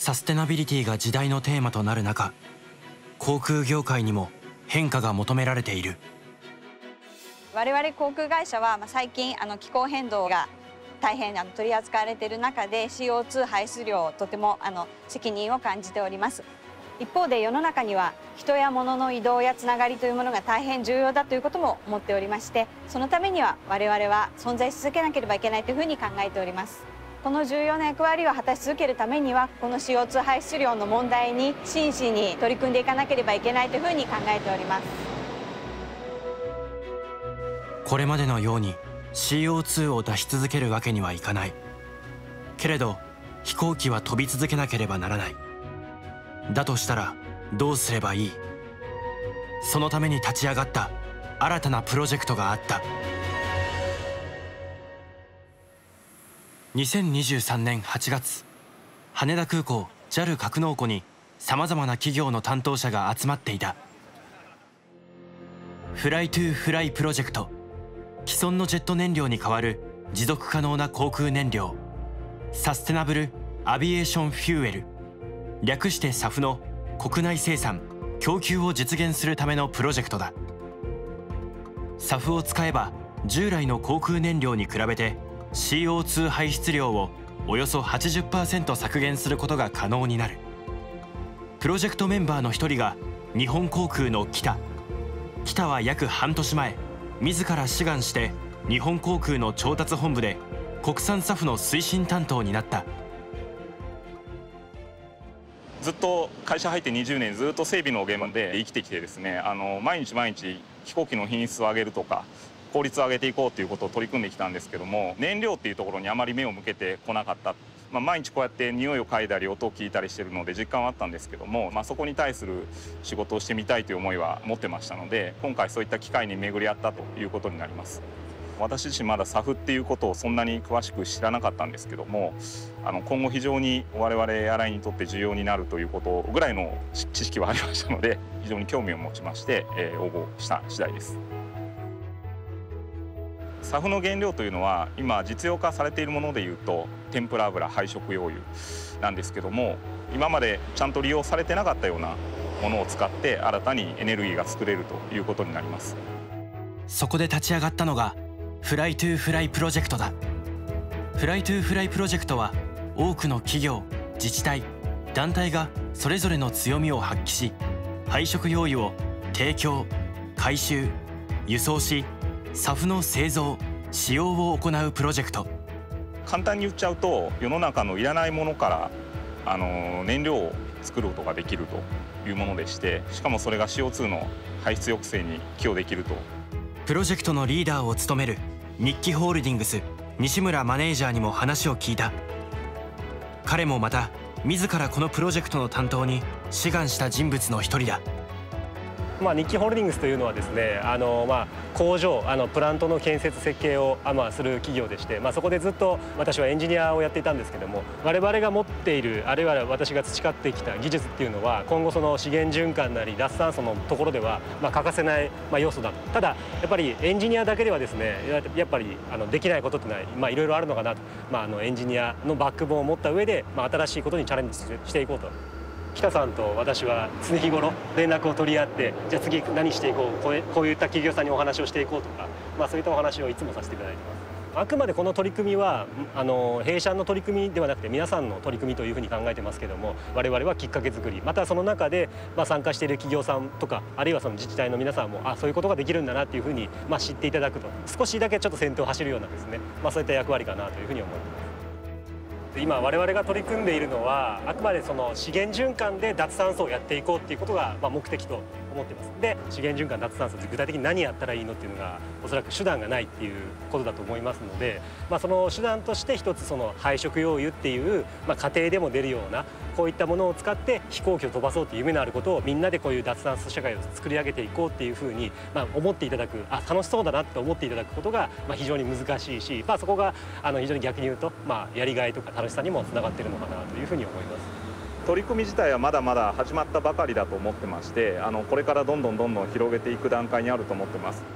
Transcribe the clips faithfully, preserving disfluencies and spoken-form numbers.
サステナビリティが時代のテーマとなる中、航空業界にも変化が求められている。 我々航空会社は最近あの気候変動が大変あの取り扱われている中で シーオーツー 排出量をとてもあの責任を感じております。一方で世の中には人や物の移動やつながりというものが大変重要だということも思っておりまして、そのためには我々は存在し続けなければいけないというふうに考えております。この重要な役割を果たし続けるためには、この シーオーツー 排出量の問題に真摯に取り組んでいかなければいけないというふうに考えております。 これまでのように シーオーツー を出し続けるわけにはいかない。けれど飛行機は飛び続けなければならない。だとしたらどうすればいい？そのために立ち上がった新たなプロジェクトがあった。にせんにじゅうさんねんはちがつ、羽田空港 ジャル 格納庫にさまざまな企業の担当者が集まっていた。フライトゥーフライプロジェクト、既存のジェット燃料に代わる持続可能な航空燃料、サステナブル・アビエーション・フューエル、略してサフの国内生産・供給を実現するためのプロジェクトだ。サフを使えば従来の航空燃料に比べて シーオーツー 排出量をおよそ はちじゅっパーセント 削減することが可能になる。プロジェクトメンバーの一人が日本航空の北。北は約半年前、自ら志願して日本航空の調達本部で国産サフの推進担当になった。 ずっと会社入ってにじゅうねんずっと整備の現場で生きてきてですね、あの毎日毎日飛行機の品質を上げるとか効率を上げていこうということを取り組んできたんですけども、燃料っていうところにあまり目を向けてこなかった。まあ、毎日こうやって匂いを嗅いだり音を聞いたりしてるので実感はあったんですけども、まあ、そこに対する仕事をしてみたいという思いは持ってましたので、今回そういった機会に巡り合ったということになります。私自身まだサフっていうことをそんなに詳しく知らなかったんですけども、あの今後非常に我々エアラインにとって重要になるということぐらいの知識はありましたので、非常に興味を持ちまして、えー、応募した次第です。サフの原料というのは今実用化されているものでいうと天ぷら油、廃食用油なんですけども、今までちゃんと利用されてなかったようなものを使って新たにエネルギーが作れるということになります。 そこで立ち上がったのがフライトゥーフライプロジェクトだ。フライトゥーフライプロジェクトは多くの企業、自治体、団体がそれぞれの強みを発揮し、廃食用油を提供、回収、輸送し、サフの製造・使用を行うプロジェクト。 簡単に言っちゃうと、世の中のいらないものからあの燃料を作ることができるというものでして、しかもそれが シーオーツー の排出抑制に寄与できると。 プロジェクトのリーダーを務める日揮ホールディングス西村マネージャーにも話を聞いた。彼もまた自らこのプロジェクトの担当に志願した人物の一人だ。 まあ、日揮ホールディングスというのはですね、あの、まあ、工場、あのプラントの建設設計を、あ、まあ、する企業でして、まあ、そこでずっと私はエンジニアをやっていたんですけども、我々が持っている、あるいは私が培ってきた技術っていうのは今後その資源循環なり脱炭素のところでは、まあ、欠かせない、まあ、要素だと。ただやっぱりエンジニアだけではですね、やっぱりあのできないことってのは、まあ、いろいろあるのかなと、まあ、あのエンジニアのバックボーンを持った上で、まあ、新しいことにチャレンジしていこうと。北さんと私は常日頃連絡を取り合って、じゃあ次何していこう、こうこういった企業さんにお話をしていこうとか、まあ、そういったお話をいつもさせていただいてます。あくまでこの取り組みはあの弊社の取り組みではなくて皆さんの取り組みというふうに考えてますけども、我々はきっかけ作り、またその中で、まあ、参加している企業さんとか、あるいはその自治体の皆さんも、あ、そういうことができるんだなっていうふうに、まあ、知っていただくと、少しだけちょっと先頭を走るようなですね、まあ、そういった役割かなというふうに思います。今我々が取り組んでいるのは、あくまでその資源循環で脱炭素をやっていこうっていうことが、まあ、目的と思ってます。で、資源循環脱炭素で具体的に何やったらいいのっていうのがおそらく手段がないっていうことだと思いますので、まあ、その手段として一つその廃食用油っていう、まあ、家庭でも出るようなこういったものを使って飛行機を飛ばそうという夢のあることをみんなでこういう脱炭素社会を作り上げていこうっていうふうに、まあ、思っていただく、あ、楽しそうだなって思っていただくことが、まあ、非常に難しいし、まあ、そこがあの非常に逆に言うと、まあ、やりがいとか楽しさにもつながっているのかなというふうに思います。 取り組み自体はまだまだ始まったばかりだと思ってまして、あのこれからどんどんどんどん広げていく段階にあると思ってます。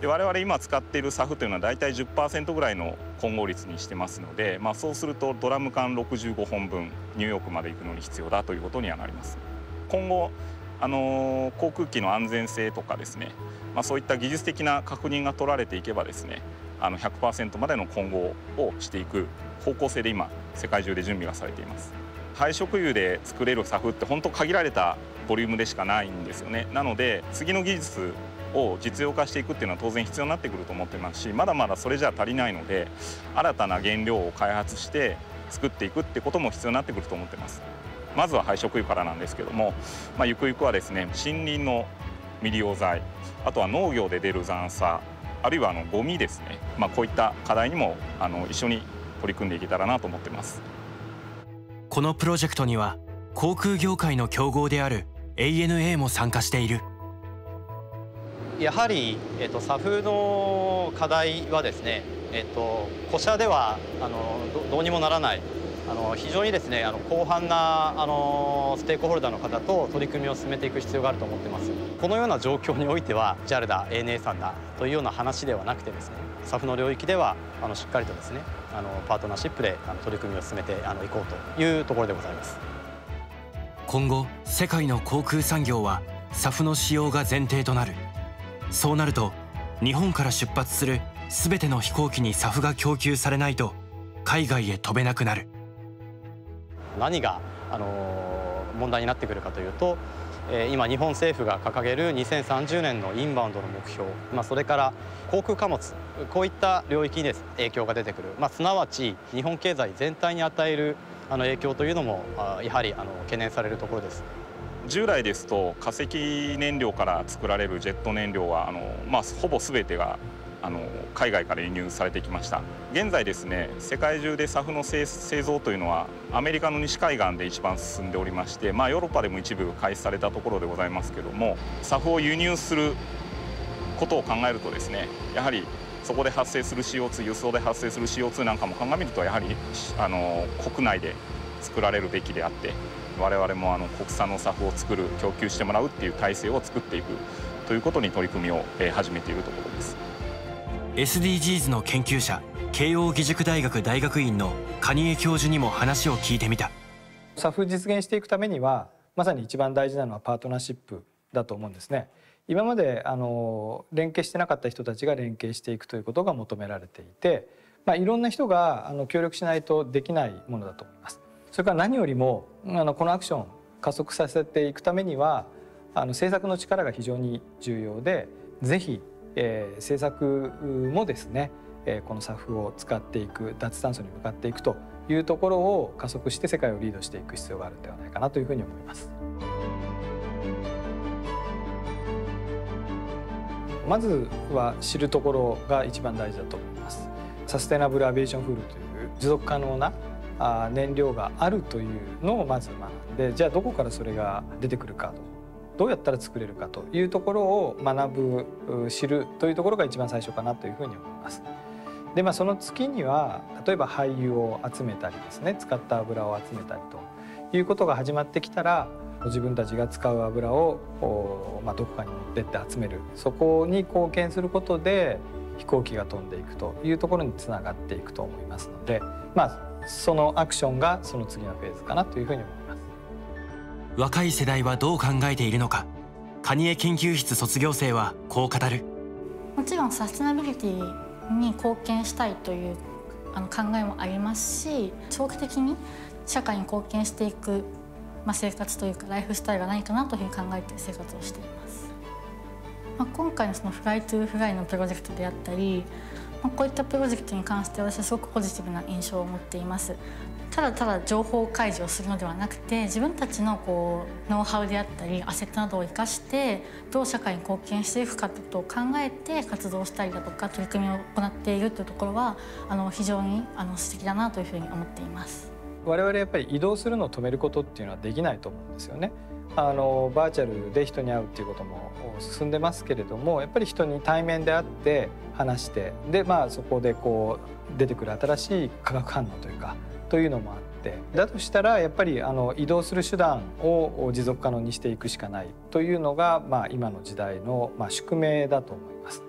で我々今使っているサフというのは大体 じゅっパーセント ぐらいの混合率にしてますので、まあ、そうするとドラム缶ろくじゅうごほんぶんニューヨークまで行くのに必要だということにはなります。今後あの航空機の安全性とかですね、まあ、そういった技術的な確認が取られていけばですね、あの ひゃくパーセント までの混合をしていく方向性で今世界中で準備がされています。廃食油で作れるサフって本当限られたボリュームでしかないんですよね。なので次の技術を実用化していくっていうのは当然必要になってくると思ってますし、まだまだそれじゃ足りないので新たな原料を開発して作っていくってことも必要になってくると思ってます。まずは廃食油からなんですけども、まあ、ゆくゆくはですね森林の未利用材、あとは農業で出る残渣、あるいはあのゴミですね、まあ、こういった課題にもあの一緒に取り組んでいけたらなと思ってます。 このプロジェクトには航空業界の競合である エーエヌエー も参加している。 やはり、えっと、サフの課題はですね、えっと、個社ではあの ど, どうにもならないあの非常にですねあの広範なあのステークホルダーの方と取り組みを進めていく必要があると思ってます。このような状況においては ジャル だ エーエヌエー さんだというような話ではなくてですね、サフの領域ではあのしっかりとですねあのパートナーシップであの取り組みを進めてあのいこうというところでございます。 今後世界の航空産業はサフの使用が前提となる。そうなると日本から出発する全ての飛行機にサフが供給されないと海外へ飛べなくなる。 何が、あのー、問題になってくるかというと、えー、今日本政府が掲げるにせんさんじゅうねんのインバウンドの目標、まあ、それから航空貨物、こういった領域にです、ね、影響が出てくる、まあ、すなわち日本経済全体に与えるあの影響というのもあやはりあの懸念されるところです。 従来ですと化石燃料から作られるジェット燃料はあの、まあ、ほぼ全てがあの海外から輸入されてきました。現在ですね世界中でサフの製造というのはアメリカの西海岸で一番進んでおりまして、まあ、ヨーロッパでも一部開始されたところでございますけども、サフを輸入することを考えるとですねやはりそこで発生する シーオーツー、輸送で発生する シーオーツー なんかも鑑みるとやはりあの国内で作られるべきであって、我々もあの国産のサフを作る供給してもらうっていう体制を作っていくということに取り組みを始めているところです。 エスディージーズ の研究者、慶應義塾大学大学院の蟹江教授にも話を聞いてみた。 サフ実現していくためにはまさに一番大事なのはパートナーシップだと思うんですね。今まであの連携してなかった人たちが連携していくということが求められていて、まあ、いろんな人があの協力しないとできないものだと思います。それから何よりもあのこのアクションを加速させていくためにはあの政策の力が非常に重要で、ぜひ、えー、政策もですね、えー、このサフを使っていく、脱炭素に向かっていくというところを加速して世界をリードしていく必要があるのではないかなというふうに思います。まずは知るところが一番大事だと思います。サステナブルアビエーションフールという持続可能な燃料があるというのをまず学んで、じゃあどこからそれが出てくるかと、どうやったら作れるかというところを学ぶ、知るというところが一番最初かなというふうに思います。で、まあ、その次には例えば廃油を集めたりですね、使った油を集めたりということが始まってきたら、自分たちが使う油を、まあ、どこかに持ってって集める、そこに貢献することで飛行機が飛んでいくというところにつながっていくと思いますので、まあそのアクションがその次のフェーズかなというふうに思います。 若い世代はどう考えているのか、蟹江研究室卒業生はこう語る。 もちろんサステナビリティに貢献したいというあの考えもありますし、長期的に社会に貢献していく、まあ、生活というかライフスタイルが何かなというふうに考えて生活をしています。まあ、今回のそのフライトゥーフライのプロジェクトであったり、こういったプロジェクトに関して私はすごくポジティブな印象を持っています。ただただ情報開示をするのではなくて、自分たちのこうノウハウであったりアセットなどを生かしてどう社会に貢献していくかということを考えて活動したりだとか取り組みを行っているというところはあの非常にあの素敵だなというふうに思っています。 我々やっぱり移動するのを止めることっていうのはできないと思うんですよね。あのバーチャルで人に会うっていうことも進んでますけれども、やっぱり人に対面で会って話して、で、まあ、そこでこう出てくる新しい化学反応というかというのもあって、だとしたらやっぱりあの移動する手段を持続可能にしていくしかないというのが、まあ、今の時代の、まあ、宿命だと思います。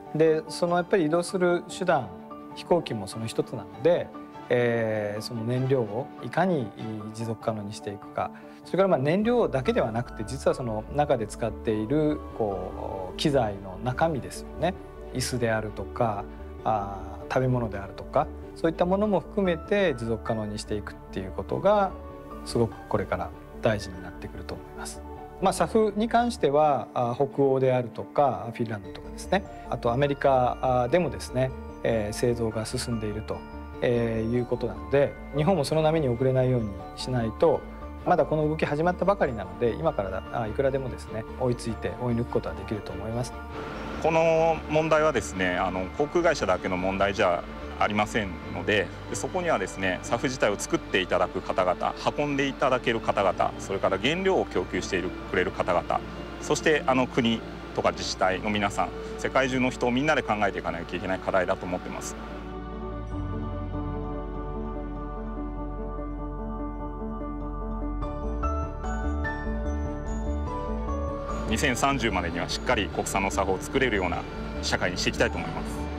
でそのやっぱり移動する手段、飛行機もその一つなので、えー、その燃料をいかに持続可能にしていくか、それからまあ燃料だけではなくて、実はその中で使っているこう機材の中身ですよね。椅子であるとか、あ食べ物であるとか、そういったものも含めて持続可能にしていくっていうことがすごくこれから大事になってくると思います。まあ、サフに関しては北欧であるとかフィンランドとかですね、あとアメリカでもですね、えー、製造が進んでいると、えー、いうことなので、日本もその波に遅れないようにしないと、まだこの動き始まったばかりなので、今からいくらでもですね追いついて追い抜くことはできると思います。 この問題はですね、あの航空会社だけの問題じゃありませんので、そこにはですね サフ 自体を作っていただく方々、運んでいただける方々、それから原料を供給しているくれる方々、そしてあの国とか自治体の皆さん、世界中の人をみんなで考えていかなきゃいけない課題だと思ってます。にせんさんじゅうまでにはしっかり国産のサフを作れるような社会にしていきたいと思います。